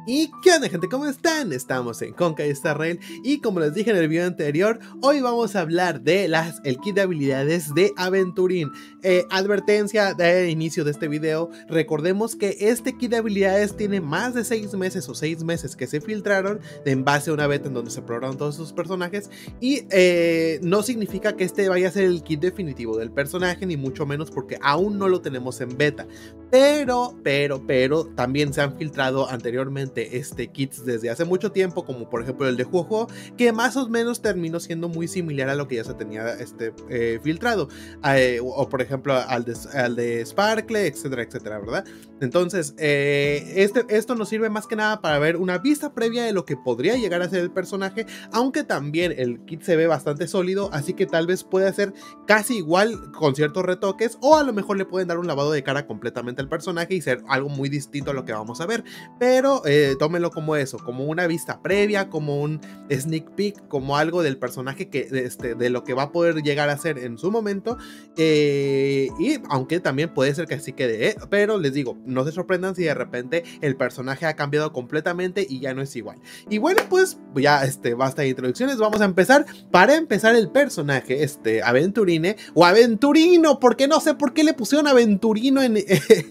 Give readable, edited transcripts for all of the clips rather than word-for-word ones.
¿Y qué onda, gente? ¿Cómo están? Estamos en Honkai Star Rail y como les dije en el video anterior, hoy vamos a hablar de el kit de habilidades de Aventurín. Advertencia de inicio de este video, recordemos que este kit de habilidades tiene más de 6 meses o 6 meses que se filtraron en base a una beta en donde se probaron todos sus personajes y no significa que este vaya a ser el kit definitivo del personaje, ni mucho menos porque aún no lo tenemos en beta. Pero también se han filtrado anteriormente kits desde hace mucho tiempo, como por ejemplo el de Huohuo, que más o menos terminó siendo muy similar a lo que ya se tenía filtrado, o por ejemplo al de Sparkle, etcétera, etcétera, ¿verdad? Entonces, esto nos sirve más que nada para ver una vista previa de lo que podría llegar a ser el personaje, aunque también el kit se ve bastante sólido, así que tal vez pueda ser casi igual con ciertos retoques, o a lo mejor le pueden dar un lavado de cara completamente al personaje y ser algo muy distinto a lo que vamos a ver, pero tómenlo como eso, como una vista previa, como un sneak peek, como algo del personaje que, de lo que va a poder llegar a ser en su momento, y aunque también puede ser que así quede, pero les digo, no se sorprendan si de repente el personaje ha cambiado completamente y ya no es igual. Y bueno, pues ya basta de introducciones, vamos a empezar. Para empezar, el personaje, Aventurine, o Aventurino, porque no sé por qué le pusieron Aventurino en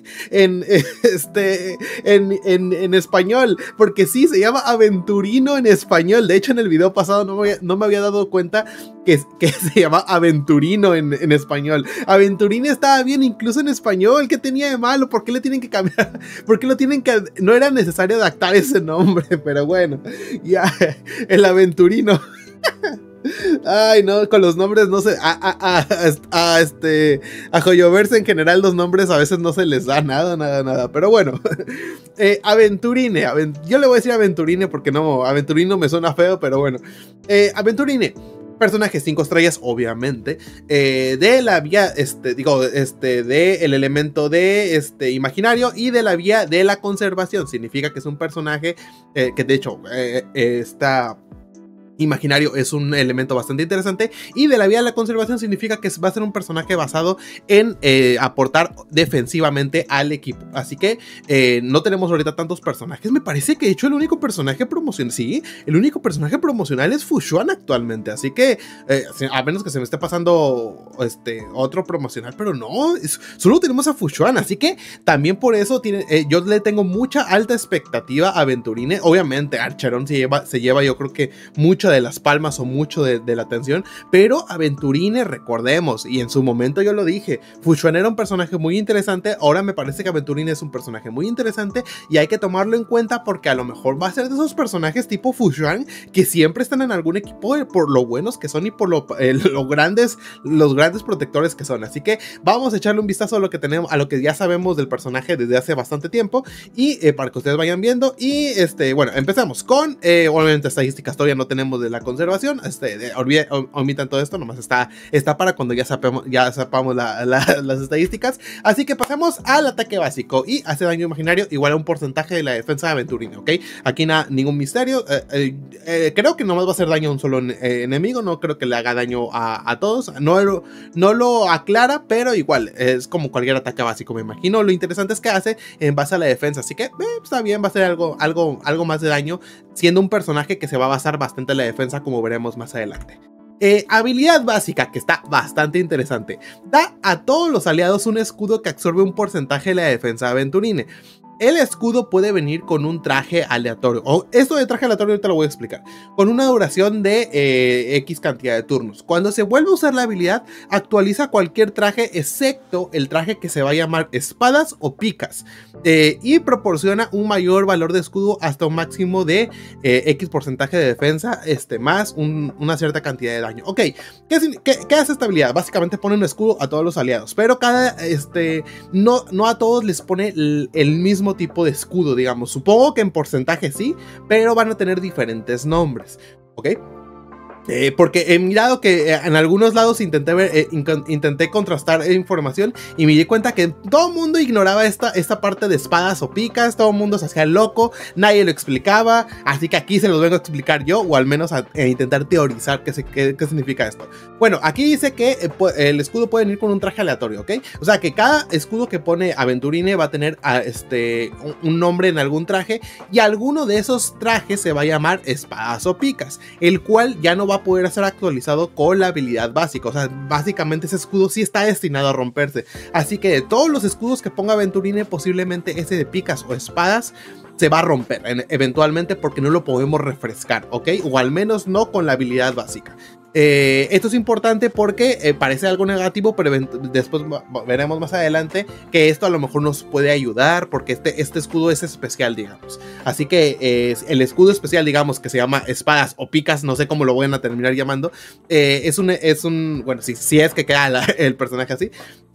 español, porque sí, se llama Aventurino en español. De hecho, en el video pasado no me había dado cuenta que se llama Aventurino en español. Aventurino estaba bien incluso en español. ¿Qué tenía de malo? ¿Por qué le tienen que cambiar? ¿Por qué lo tienen que...? No era necesario adaptar ese nombre, pero bueno, ya, el Aventurino. Ay, no, con los nombres no sé. A Joyoverse en general los nombres a veces no se les da nada. Pero bueno, Aventurine. Yo le voy a decir Aventurine porque no, Aventurino me suena feo, pero bueno. Aventurine. Personaje 5 estrellas, obviamente, de la vía, de el elemento de imaginario y de la vía de la conservación. Significa que es un personaje que de hecho está... imaginario es un elemento bastante interesante, y de la vía de la conservación significa que va a ser un personaje basado en aportar defensivamente al equipo, así que no tenemos ahorita tantos personajes. Me parece que de hecho el único personaje promocional, sí, el único personaje promocional es Fushuan actualmente, así que a menos que se me esté pasando otro promocional, pero no, solo tenemos a Fushuan, así que también por eso yo le tengo mucha alta expectativa a Aventurine. Obviamente Archeron se lleva yo creo que mucho de las palmas o mucho de la atención, pero Aventurine, recordemos, y en su momento yo lo dije, Fushuan era un personaje muy interesante. Ahora me parece que Aventurine es un personaje muy interesante y hay que tomarlo en cuenta porque a lo mejor va a ser de esos personajes tipo Fushuan que siempre están en algún equipo por lo buenos que son y por los grandes protectores que son. Así que vamos a echarle un vistazo a lo que tenemos, a lo que ya sabemos del personaje desde hace bastante tiempo, y para que ustedes vayan viendo. Y bueno, empezamos con obviamente estadísticas. Todavía no tenemos de la conservación, omitan todo esto, nomás está para cuando ya sepamos las estadísticas. Así que pasemos al ataque básico, y hace daño imaginario igual a un porcentaje de la defensa de Aventurine, ¿ok? Aquí ningún misterio, creo que nomás va a hacer daño a un solo enemigo, no creo que le haga daño a todos, no lo aclara, pero igual, es como cualquier ataque básico, me imagino. Lo interesante es que hace en base a la defensa, así que está bien, va a ser algo más de daño, siendo un personaje que se va a basar bastante en la defensa, como veremos más adelante. Habilidad básica, que está bastante interesante. Da a todos los aliados un escudo que absorbe un porcentaje de la defensa de Aventurine. El escudo puede venir con un traje aleatorio. Esto de traje aleatorio ahorita lo voy a explicar. Con una duración de X cantidad de turnos. Cuando se vuelve a usar la habilidad, actualiza cualquier traje excepto el traje que se va a llamar espadas o picas. Y proporciona un mayor valor de escudo hasta un máximo de X porcentaje de defensa, más una cierta cantidad de daño. Ok, ¿qué hace esta habilidad? Básicamente pone un escudo a todos los aliados, pero no a todos les pone el mismo tipo de escudo, digamos. Supongo que en porcentaje sí, pero van a tener diferentes nombres, ¿ok? Porque he mirado que en algunos lados intenté contrastar información y me di cuenta que todo el mundo ignoraba esta parte de espadas o picas, todo el mundo se hacía loco, nadie lo explicaba, así que aquí se los vengo a explicar yo, o al menos a intentar teorizar qué significa esto. Bueno, aquí dice que el escudo puede venir con un traje aleatorio, ¿ok? O sea que cada escudo que pone Aventurine va a tener un nombre en algún traje, y alguno de esos trajes se va a llamar espadas o picas, el cual ya no va a poder ser actualizado con la habilidad básica. O sea, básicamente ese escudo sí está destinado a romperse. Así que de todos los escudos que ponga Aventurine, posiblemente ese de picas o espadas se va a romper eventualmente, porque no lo podemos refrescar, ¿ok? O al menos no con la habilidad básica. Esto es importante porque parece algo negativo, pero después veremos más adelante que esto a lo mejor nos puede ayudar, porque este escudo es especial, digamos. Así que el escudo especial, digamos, que se llama espadas o picas, no sé cómo lo van a terminar llamando, bueno, si es que queda el personaje así,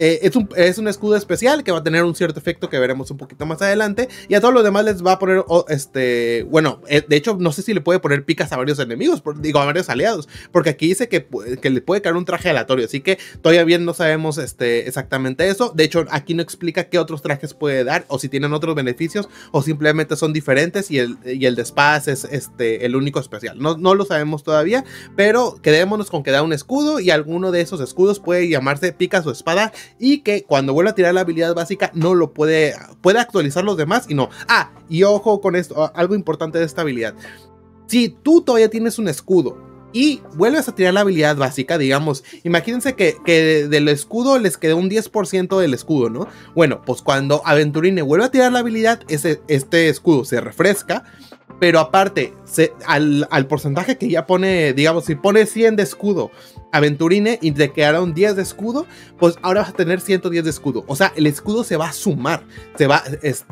es un escudo especial que va a tener un cierto efecto que veremos un poquito más adelante, y a todos los demás les va a poner, bueno, de hecho no sé si le puede poner picas a varios enemigos, a varios aliados, porque aquí dice que le puede caer un traje aleatorio, así que todavía bien no sabemos exactamente eso. De hecho, aquí no explica qué otros trajes puede dar, o si tienen otros beneficios, o simplemente son diferentes y el de espadas es el único especial. No lo sabemos todavía, pero quedémonos con que da un escudo, y alguno de esos escudos puede llamarse picas o espada, y que cuando vuelva a tirar la habilidad básica no lo puede actualizar los demás, y no. Y ojo con esto, algo importante de esta habilidad: si tú todavía tienes un escudo y vuelves a tirar la habilidad básica, digamos, imagínense que del escudo les quedó un 10% del escudo, ¿no? Bueno, pues cuando Aventurine vuelve a tirar la habilidad, este escudo se refresca, pero aparte, al porcentaje que ya pone, digamos, si pone 100 de escudo Aventurine y te quedaron 10 de escudo, pues ahora vas a tener 110 de escudo. O sea, el escudo se va a sumar, se va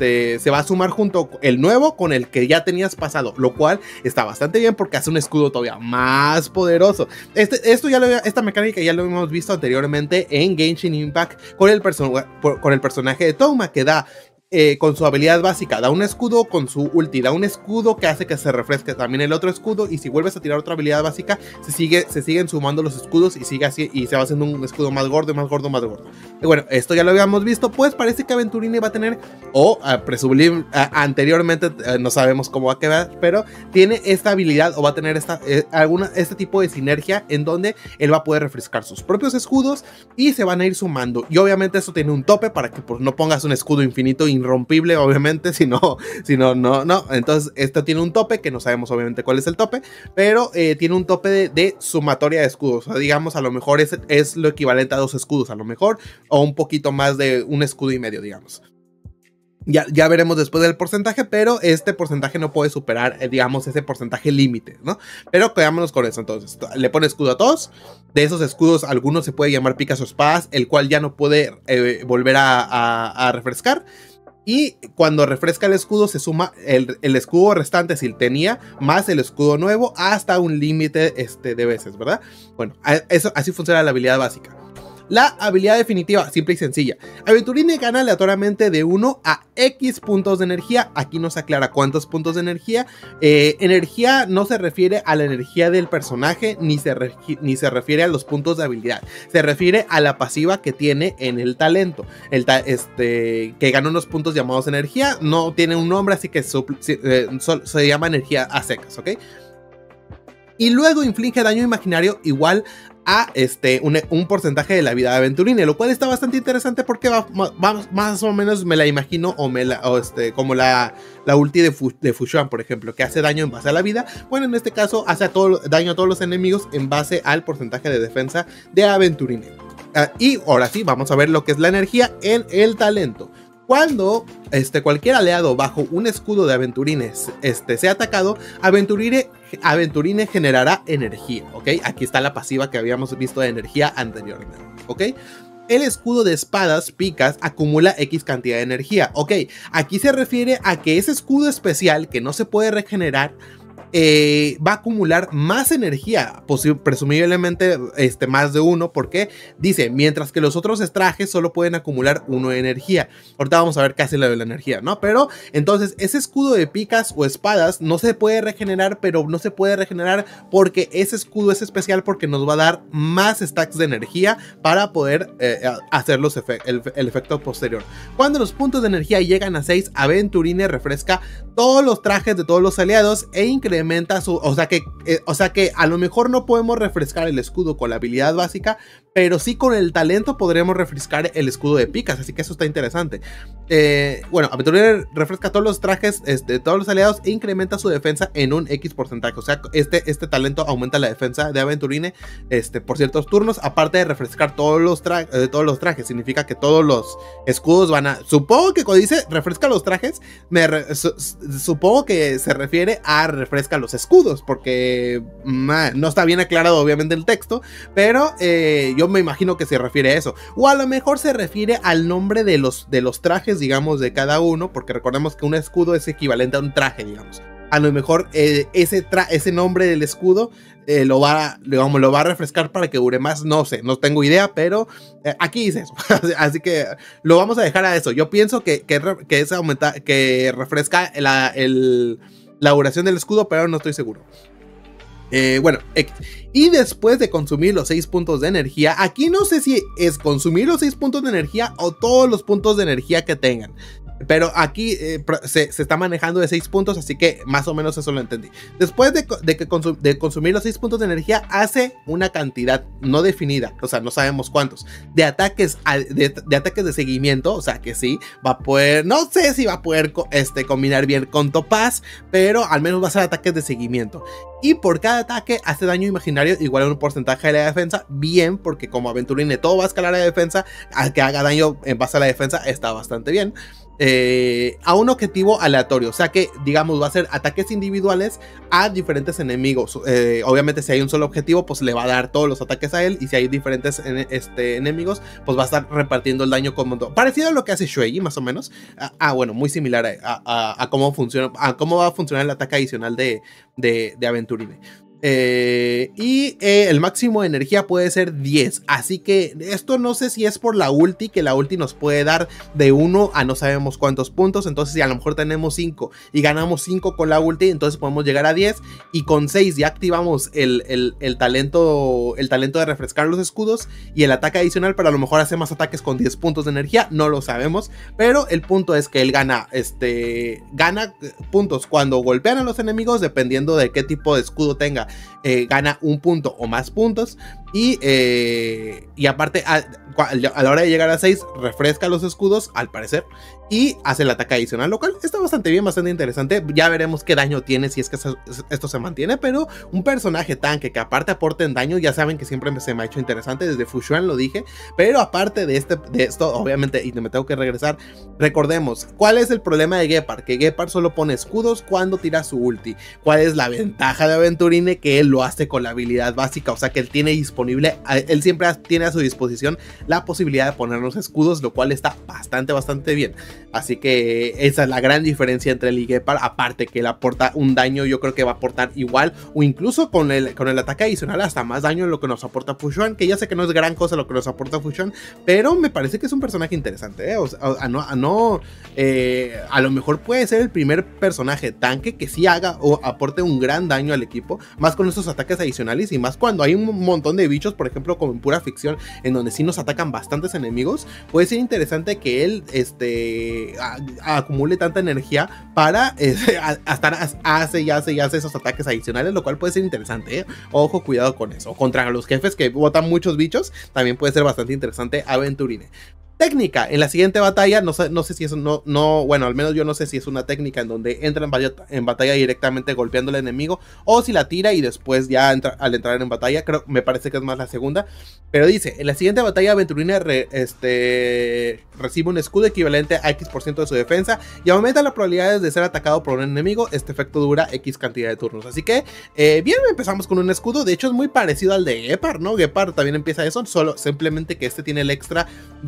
a sumar junto el nuevo con el que ya tenías pasado, lo cual está bastante bien porque hace un escudo todavía más poderoso. Esta mecánica ya lo hemos visto anteriormente en Genshin Impact con el personaje de Touma, que da con su habilidad básica da un escudo, con su ulti da un escudo que hace que se refresque también el otro escudo, y si vuelves a tirar otra habilidad básica se siguen sumando los escudos, y sigue así, y se va haciendo un escudo más gordo, más gordo, más gordo. Y bueno, esto ya lo habíamos visto, pues parece que Aventurine va a tener, o anteriormente, no sabemos cómo va a quedar, pero tiene esta habilidad, o va a tener este tipo de sinergia en donde él va a poder refrescar sus propios escudos y se van a ir sumando, y obviamente eso tiene un tope para que pues no pongas un escudo infinito irrompible, obviamente, si no, entonces esto tiene un tope, que no sabemos obviamente cuál es el tope, pero tiene un tope de sumatoria de escudos, o sea, digamos, a lo mejor es lo equivalente a 2 escudos, a lo mejor, o un poquito más de un escudo y medio, digamos. Ya veremos después del porcentaje, pero este porcentaje no puede superar, digamos, ese porcentaje límite, ¿no? Pero quedámonos con eso. Entonces, le pone escudo a todos. De esos escudos, algunos se puede llamar picas o espadas, el cual ya no puede volver a refrescar. Y cuando refresca el escudo, se suma el escudo restante, si tenía, más el escudo nuevo, hasta un límite de veces, ¿verdad? Bueno, así funciona la habilidad básica. La habilidad definitiva, simple y sencilla: Aventurine gana aleatoriamente de 1 a X puntos de energía. Aquí nos aclara cuántos puntos de energía. Energía no se refiere a la energía del personaje, ni se refiere a los puntos de habilidad. Se refiere a la pasiva que tiene en el talento. Que gana unos puntos llamados energía. No tiene un nombre, así que se llama energía a secas, ¿ok? Y luego inflige daño imaginario igual a un porcentaje de la vida de Aventurine, lo cual está bastante interesante porque más o menos me la imagino, como la ulti de Fushuan, por ejemplo, que hace daño en base a la vida. Bueno, en este caso hace daño a todos los enemigos en base al porcentaje de defensa de Aventurine. Y ahora sí, vamos a ver lo que es la energía en el talento. Cuando cualquier aliado bajo un escudo de Aventurine sea atacado, Aventurine generará energía, ¿ok? Aquí está la pasiva que habíamos visto de energía anteriormente, ¿ok? El escudo de espadas picas acumula X cantidad de energía, ¿ok? Aquí se refiere a que ese escudo especial que no se puede regenerar va a acumular más energía, presumiblemente más de uno, porque dice, mientras que los otros trajes solo pueden acumular 1 de energía. Ahorita vamos a ver qué hace lo de la energía, ¿no? Pero entonces ese escudo de picas o espadas no se puede regenerar, pero no se puede regenerar porque ese escudo es especial porque nos va a dar más stacks de energía para poder hacer el efecto posterior. Cuando los puntos de energía llegan a 6, Aventurine refresca todos los trajes de todos los aliados e incrementa su... O sea que a lo mejor no podemos refrescar el escudo con la habilidad básica, pero sí con el talento podremos refrescar el escudo de picas, así que eso está interesante. Bueno, Aventurine refresca todos los trajes de todos los aliados e incrementa su defensa en un X porcentaje. O sea, este talento aumenta la defensa de Aventurine por ciertos turnos, aparte de refrescar todos los trajes. Significa que todos los escudos van a... Supongo que cuando dice refresca los trajes, supongo que se refiere a refresca los escudos, porque no está bien aclarado obviamente el texto, pero yo me imagino que se refiere a eso. O a lo mejor se refiere al nombre de los trajes, digamos, de cada uno, porque recordemos que un escudo es equivalente a un traje, digamos. A lo mejor ese nombre del escudo lo va a refrescar para que dure más. No sé, no tengo idea, pero aquí dice eso. Así que lo vamos a dejar a eso. Yo pienso que refresca la duración del escudo, pero no estoy seguro. Bueno, y después de consumir los 6 puntos de energía, aquí no sé si es consumir los 6 puntos de energía o todos los puntos de energía que tengan. Pero aquí se está manejando de 6 puntos, así que más o menos eso lo entendí. Después de consumir los 6 puntos de energía, hace una cantidad no definida, o sea, no sabemos cuántos, de ataques de seguimiento. O sea que sí, va a poder, no sé si va a poder combinar bien con Topaz, pero al menos va a ser ataques de seguimiento. Y por cada ataque hace daño imaginario igual a un porcentaje de la defensa. Bien, porque como Aventurine todo va a escalar a la defensa, al que haga daño en base a la defensa está bastante bien. A un objetivo aleatorio, o sea que digamos va a ser ataques individuales a diferentes enemigos. Obviamente si hay un solo objetivo, pues le va a dar todos los ataques a él, y si hay diferentes enemigos, pues va a estar repartiendo el daño como parecido a lo que hace Shuei, más o menos. Bueno, muy similar a cómo funciona, a cómo va a funcionar el ataque adicional de Aventurine. El máximo de energía puede ser 10, así que esto no sé si es por la ulti, que la ulti nos puede dar de 1 a no sabemos cuántos puntos. Entonces si a lo mejor tenemos 5 y ganamos 5 con la ulti, entonces podemos llegar a 10, y con 6 ya activamos el talento de refrescar los escudos y el ataque adicional, para a lo mejor hacer más ataques con 10 puntos de energía, no lo sabemos, pero el punto es que él gana puntos cuando golpean a los enemigos, dependiendo de qué tipo de escudo tenga. Gana un punto o más puntos, y aparte a la hora de llegar a 6 refresca los escudos al parecer y hace el ataque adicional, lo cual está bastante bien, bastante interesante. Ya veremos qué daño tiene si es que esto se mantiene, pero un personaje tanque que aparte aporte en daño, ya saben que siempre se me ha hecho interesante. Desde Fu Xuan lo dije, pero aparte de esto obviamente, y me tengo que regresar, recordemos cuál es el problema de Gepard, que Gepard solo pone escudos cuando tira su ulti. ¿Cuál es la ventaja de Aventurine? Que él lo hace con la habilidad básica, o sea que él tiene disponible, él siempre tiene a su disposición la posibilidad de ponernos escudos, lo cual está bastante bien. Así que esa es la gran diferencia entre él y Gepard, aparte que él aporta un daño, yo creo que va a aportar igual o incluso con el ataque adicional hasta más daño en lo que nos aporta Fu Xuan, que ya sé que no es gran cosa lo que nos aporta Fu Xuan, pero me parece que es un personaje interesante, o sea, a lo mejor puede ser el primer personaje tanque que sí haga o aporte un gran daño al equipo, más con esos ataques adicionales, y más cuando hay un montón de bichos, por ejemplo como en pura ficción, en donde sí nos atacan bastantes enemigos. Puede ser interesante que él acumule tanta energía para hace esos ataques adicionales, lo cual puede ser interesante, Ojo, cuidado con eso. Contra los jefes que botan muchos bichos, también puede ser bastante interesante Aventurine. Técnica, en la siguiente batalla, no sé si eso bueno, al menos yo no sé si es una técnica en donde entra en batalla directamente golpeando al enemigo, o si la tira y después ya al entrar en batalla. Me parece que es más la segunda, pero dice, en la siguiente batalla Aventurine recibe un escudo equivalente a X% de su defensa y aumenta las probabilidades de ser atacado por un enemigo. Este efecto dura X cantidad de turnos, así que bien, empezamos con un escudo. De hecho es muy parecido al de Gepard, ¿no? Gepard también empieza eso, simplemente que este tiene el extra de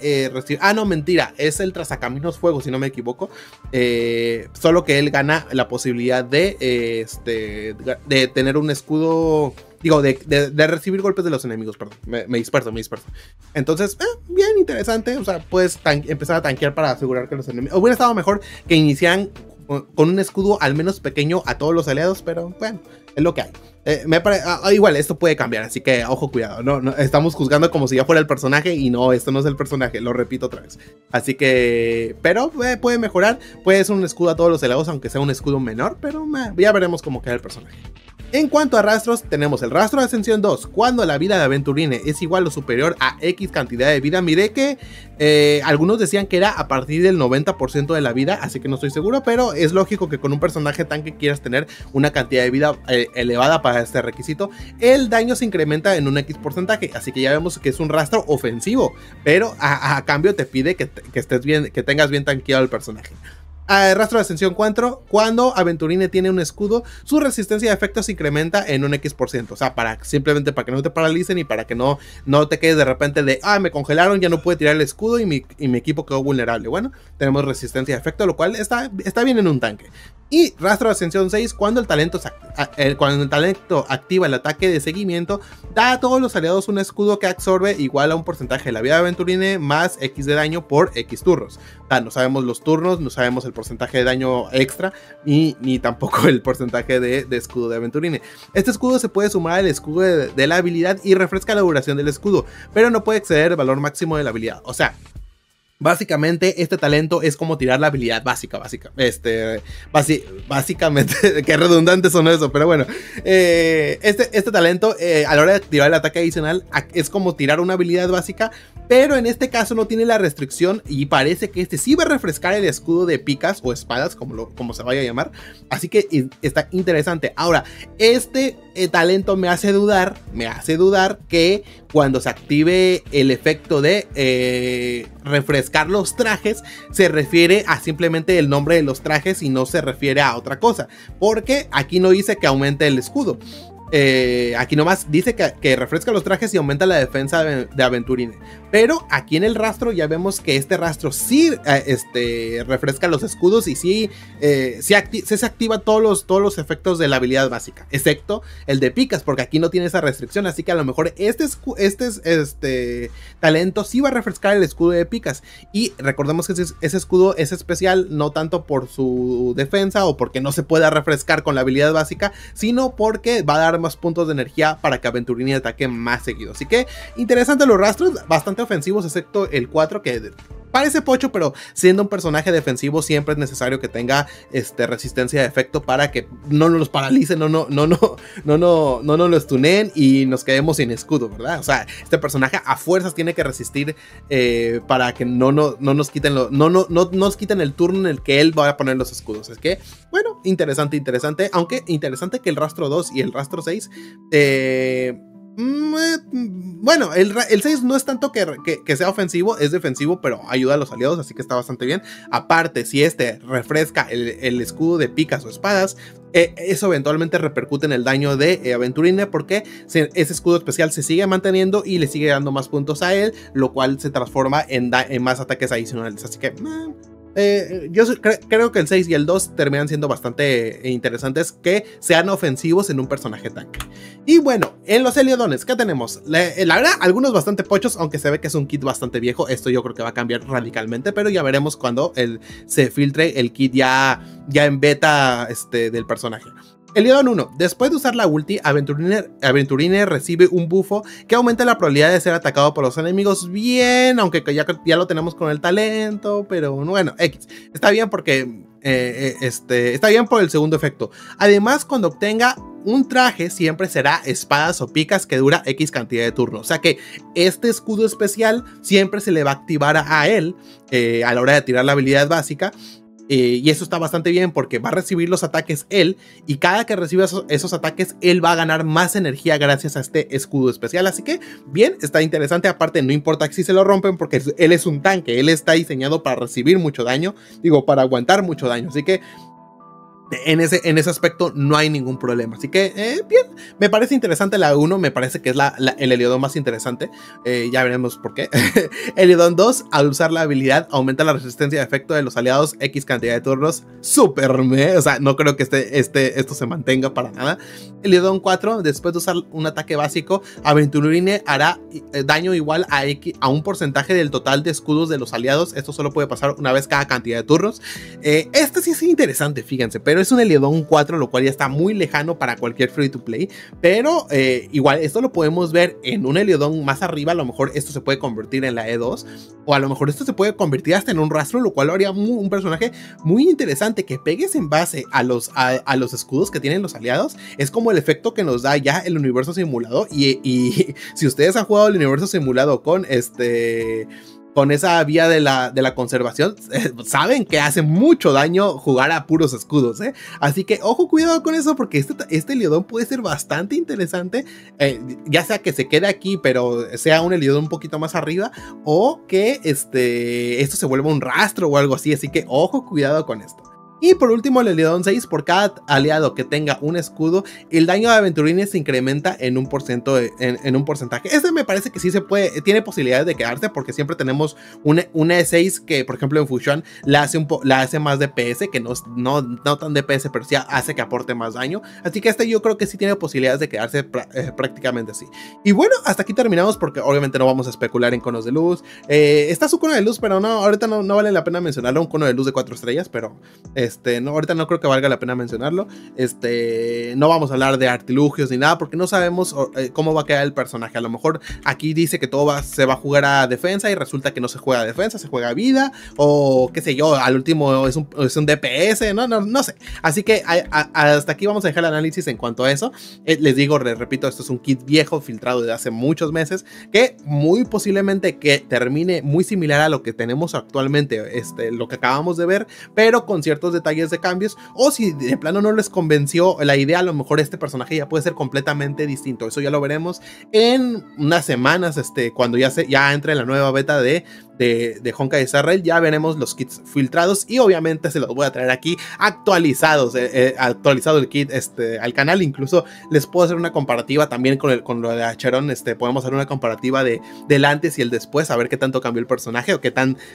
recibir... Ah, no, mentira, es el Trazacaminos Fuego, si no me equivoco. Solo que él gana la posibilidad de tener un escudo... Digo, de recibir golpes de los enemigos, perdón. Me disperso. Entonces, bien interesante. O sea, puedes empezar a tanquear para asegurar que los enemigos... Hubiera estado mejor que iniciaran con un escudo al menos pequeño a todos los aliados, pero bueno, es lo que hay. Igual, esto puede cambiar, así que ojo, cuidado. No, estamos juzgando como si ya fuera el personaje y no, esto no es el personaje, lo repito otra vez. Así que, pero puede mejorar. Puede ser un escudo a todos los aliados, aunque sea un escudo menor, pero ya veremos cómo queda el personaje. En cuanto a rastros, tenemos el rastro de Ascensión 2. Cuando la vida de Aventurine es igual o superior a X cantidad de vida. Miré que algunos decían que era a partir del 90% de la vida, así que no estoy seguro, pero es lógico que con un personaje tanque quieras tener una cantidad de vida elevada para este requisito. El daño se incrementa en un X porcentaje, así que ya vemos que es un rastro ofensivo, pero a cambio te pide que estés bien, que tengas bien tanqueado el personaje. Rastro de Ascensión 4, cuando Aventurine tiene un escudo, su resistencia de efectos se incrementa en un X%, o sea, simplemente para que no te paralicen y para que no te quedes de repente de, me congelaron, ya no puedo tirar el escudo y mi equipo quedó vulnerable. Bueno, tenemos resistencia de efecto, lo cual está bien en un tanque. Y Rastro de Ascensión 6, cuando el talento activa el ataque de seguimiento, da a todos los aliados un escudo que absorbe igual a un porcentaje de la vida de Aventurine más X de daño por X turnos. O sea, no sabemos los turnos, no sabemos el porcentaje de daño extra, ni tampoco el porcentaje de escudo de Aventurine. Este escudo se puede sumar al escudo de la habilidad y refresca la duración del escudo, pero no puede exceder el valor máximo de la habilidad. O sea, básicamente este talento es como tirar la habilidad básica. Básicamente, qué redundante son eso, pero bueno, este talento a la hora de activar el ataque adicional es como tirar una habilidad básica, pero en este caso no tiene la restricción y parece que sí va a refrescar el escudo de picas o espadas, como se vaya a llamar, así que está interesante. Ahora, este talento me hace dudar que cuando se active el efecto de refrescar los trajes, se refiere a simplemente el nombre de los trajes y no se refiere a otra cosa, porque aquí no dice que aumente el escudo. Aquí nomás dice que refresca los trajes y aumenta la defensa de Aventurine. Pero aquí en el rastro ya vemos que este rastro sí refresca los escudos y sí se activa todos los efectos de la habilidad básica, excepto el de picas, porque aquí no tiene esa restricción. Así que a lo mejor este talento sí va a refrescar el escudo de picas. Y recordemos que ese escudo es especial no tanto por su defensa o porque no se pueda refrescar con la habilidad básica, sino porque va a dar más puntos de energía para que Aventurine ataque más seguido. Así que interesante los rastros, bastante ofensivos, excepto el 4 que parece pocho, pero siendo un personaje defensivo siempre es necesario que tenga resistencia de efecto para que no nos paralicen, no nos stuneen y nos quedemos sin escudo, ¿verdad? O sea, este personaje a fuerzas tiene que resistir para que no nos quiten nos quiten el turno en el que él va a poner los escudos. Es que, bueno, interesante, aunque interesante que el rastro 2 y el rastro 6 bueno, el 6 no es tanto que sea ofensivo, es defensivo, pero ayuda a los aliados, así que está bastante bien. Aparte, si refresca el escudo de picas o espadas, eso eventualmente repercute en el daño de Aventurine, porque ese escudo especial se sigue manteniendo y le sigue dando más puntos a él, lo cual se transforma en más ataques adicionales. Así que yo creo que el 6 y el 2 terminan siendo bastante interesantes que sean ofensivos en un personaje tanque. Y bueno, en los Heliodones, ¿qué tenemos? La verdad, algunos bastante pochos, aunque se ve que es un kit bastante viejo. Esto yo creo que va a cambiar radicalmente, pero ya veremos cuando se filtre el kit ya en beta del personaje. Heliodon 1. Después de usar la ulti, Aventurine recibe un bufo que aumenta la probabilidad de ser atacado por los enemigos. Bien, aunque ya lo tenemos con el talento, pero bueno, X. Está bien porque está bien por el segundo efecto. Además, cuando obtenga un traje, siempre será espadas o picas que dura X cantidad de turnos. O sea que este escudo especial siempre se le va a activar a él a la hora de tirar la habilidad básica. Y eso está bastante bien porque va a recibir los ataques él, y cada que reciba esos ataques él va a ganar más energía gracias a este escudo especial. Así que bien, está interesante. Aparte, no importa si se lo rompen porque él es un tanque, él está diseñado para recibir mucho daño, para aguantar mucho daño. Así que En ese aspecto no hay ningún problema. Así que, bien, me parece interesante la 1, me parece que es el Heliodón más interesante. Ya veremos por qué. Heliodón 2, al usar la habilidad, aumenta la resistencia de efecto de los aliados X cantidad de turnos. Super o sea, no creo que esto se mantenga para nada. Heliodón 4, después de usar un ataque básico, Aventurine hará daño igual a un porcentaje del total de escudos de los aliados. Esto solo puede pasar una vez cada cantidad de turnos. Este sí es interesante, fíjense, pero es un Heliodón 4, lo cual ya está muy lejano para cualquier free to play, pero igual esto lo podemos ver en un Heliodón más arriba. A lo mejor esto se puede convertir en la E2, o a lo mejor esto se puede convertir hasta en un rastro, lo cual haría un personaje muy interesante que pegues en base a los escudos que tienen los aliados. Es como el efecto que nos da ya el universo simulado, y si ustedes han jugado el universo simulado con esa vía de la conservación, saben que hace mucho daño jugar a puros escudos, así que ojo, cuidado con eso, porque este Heliodón puede ser bastante interesante, ya sea que se quede aquí pero sea un Heliodón un poquito más arriba, o que esto se vuelva un rastro o algo así. Así que ojo, cuidado con esto. Y por último, el Heliodón 6, por cada aliado que tenga un escudo, el daño de Aventurine se incrementa en un porcentaje. Este me parece que sí se puede, tiene posibilidades de quedarse, porque siempre tenemos una E6 que, por ejemplo, en Fusion la hace más DPS, que no tan DPS, pero sí hace que aporte más daño. Así que yo creo que sí tiene posibilidades de quedarse prácticamente así. Y bueno, hasta aquí terminamos, porque obviamente no vamos a especular en conos de luz. Está su cono de luz, pero no, ahorita no vale la pena mencionarlo. Un cono de luz de 4 estrellas, pero ahorita no creo que valga la pena mencionarlo. No vamos a hablar de artilugios ni nada, porque no sabemos cómo va a quedar el personaje. A lo mejor aquí dice que todo se va a jugar a defensa, y resulta que no se juega a defensa, se juega a vida, o qué sé yo, al último es un DPS, no sé. Así que hasta aquí vamos a dejar el análisis en cuanto a eso. Les repito, esto es un kit viejo, filtrado desde hace muchos meses, que muy posiblemente que termine muy similar a lo que tenemos actualmente, lo que acabamos de ver, pero con ciertos detalles de cambios, o si de plano no les convenció la idea, a lo mejor este personaje ya puede ser completamente distinto. Eso ya lo veremos en unas semanas, cuando ya entre la nueva beta de Honkai Star Rail. Ya veremos los kits filtrados, y obviamente se los voy a traer aquí actualizados, actualizado el kit al canal. Incluso les puedo hacer una comparativa también con lo de Acheron. Podemos hacer una comparativa del antes y el después, a ver qué tanto cambió el personaje, o qué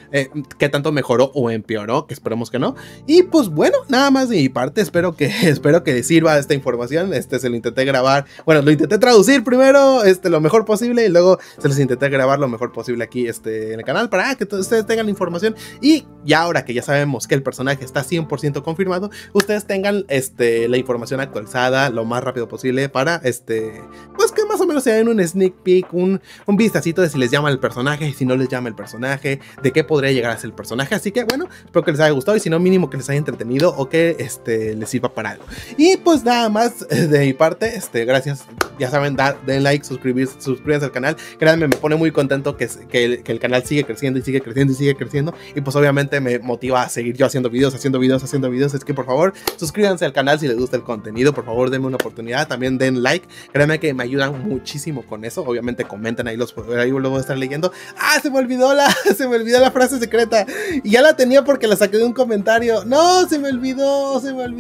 tanto mejoró o empeoró, que esperemos que no. Y pues bueno, nada más de mi parte. Espero que les sirva esta información. Se lo intenté grabar, bueno, lo intenté traducir primero lo mejor posible, y luego se los intenté grabar lo mejor posible aquí en el canal, para que ustedes tengan la información. Y ya ahora que ya sabemos que el personaje está 100% confirmado, ustedes tengan la información actualizada lo más rápido posible, para pues que más o menos se den un sneak peek, un vistacito de si les llama el personaje, y si no les llama el personaje, de qué podría llegar a ser el personaje. Así que bueno, espero que les haya gustado, y si no, mínimo que les haya entretenido, o que les sirva para algo. Y pues nada más de mi parte, gracias, ya saben, den like, suscríbanse al canal. Créanme, me pone muy contento que el canal sigue creciendo y sigue creciendo y sigue creciendo, y pues obviamente me motiva a seguir yo haciendo videos. Es que por favor suscríbanse al canal si les gusta el contenido, por favor denme una oportunidad, también den like, créanme que me ayudan muchísimo con eso. Obviamente comenten, ahí lo voy a estar leyendo. Se me olvidó la frase secreta, y ya la tenía porque la saqué de un comentario. No, se me olvidó.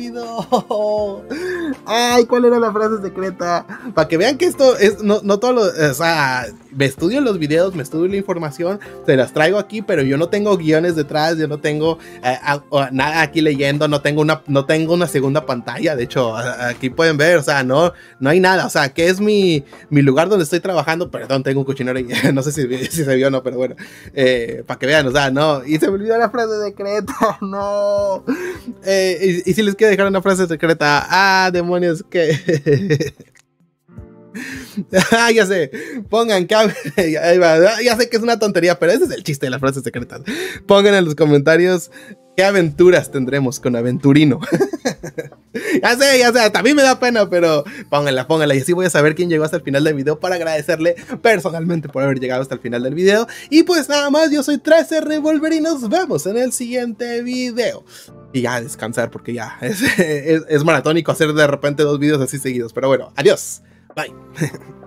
Ay, ¿cuál era la frase secreta? Para que vean que esto es no todo lo, o sea, me estudio los videos, me estudio la información, se las traigo aquí, pero yo no tengo guiones detrás, yo no tengo nada aquí leyendo, no tengo una segunda pantalla. De hecho, aquí pueden ver, o sea, no hay nada, o sea, que es mi lugar donde estoy trabajando. Perdón, tengo un cochinero ahí, no sé si se vio o no, pero bueno, para que vean, o sea, no, y se me olvidó la frase secreta, no, y si les quiero dejar una frase secreta, demonios, que... ya sé, pongan ya sé que es una tontería, pero ese es el chiste de las frases secretas. Pongan en los comentarios qué aventuras tendremos con Aventurino. ya sé, también me da pena, pero pónganla, y así voy a saber quién llegó hasta el final del video, para agradecerle personalmente por haber llegado hasta el final del video. Y pues nada más, yo soy 13 Revolver, y nos vemos en el siguiente video. Y ya descansar, porque ya es maratónico hacer de repente 2 videos así seguidos. Pero bueno, adiós. Bye.